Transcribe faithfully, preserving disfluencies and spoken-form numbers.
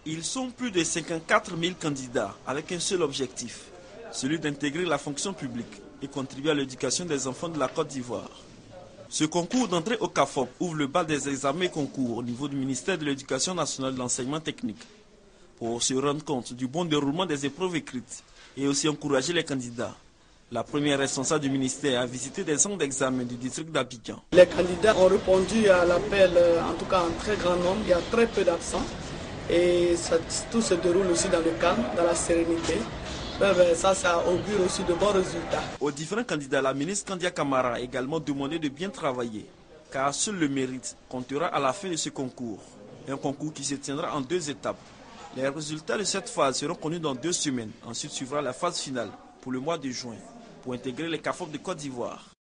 Ils sont plus de cinquante-quatre mille candidats avec un seul objectif, celui d'intégrer la fonction publique et contribuer à l'éducation des enfants de la Côte d'Ivoire. Ce concours d'entrée au C A F O P ouvre le bal des examens et concours au niveau du ministère de l'Éducation nationale et de l'enseignement technique pour se rendre compte du bon déroulement des épreuves écrites et aussi encourager les candidats. La première responsable du ministère a visité des centres d'examen du district d'Abidjan. Les candidats ont répondu à l'appel, en tout cas en très grand nombre, il y a très peu d'absents et ça, tout se déroule aussi dans le calme, dans la sérénité. Ça, ça augure aussi de bons résultats. Aux différents candidats, la ministre Kandia Camara a également demandé de bien travailler, car seul le mérite comptera à la fin de ce concours. Un concours qui se tiendra en deux étapes. Les résultats de cette phase seront connus dans deux semaines. Ensuite suivra la phase finale pour le mois de juin, pour intégrer les C A F O P de Côte d'Ivoire.